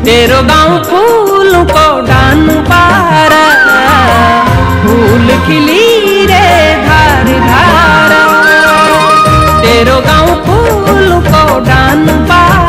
तेरो गाँव फूल को डान पारा, फूल खिली रे धार धारा। तेरो गाँव फूल को डान पारा,